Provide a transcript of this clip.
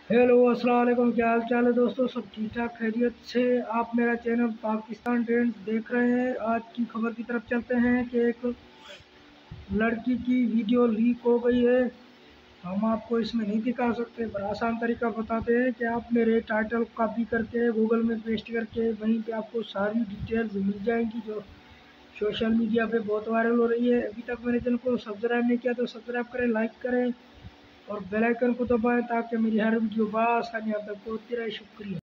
Hello अस्सलाम वालेकुम, क्या हाल चाल है दोस्तों। सब ठीक ठाक खैरियत से। आप मेरा चैनल पाकिस्तान ट्रेंड्स देख रहे हैं। आज की खबर की तरफ चलते हैं कि एक लड़की की वीडियो लीक हो गई है। हम आपको इसमें नहीं दिखा सकते, पर आसान तरीका बताते हैं कि आप मेरे टाइटल कॉपी करके गूगल में पेस्ट करके वहीं पे आपको सारी डिटेल्स मिल जाएंगी जो सोशल मीडिया पे बहुत वायरल हो रही है। अभी तक मेरे चैनल को सब्सक्राइब नहीं किया तो सब्सक्राइब करें, लाइक करें और बेल आइकन को दबाएं ताकि मेरी हर वीडियो बआसानी आप तक पहुंचती रहे। शुक्रिया।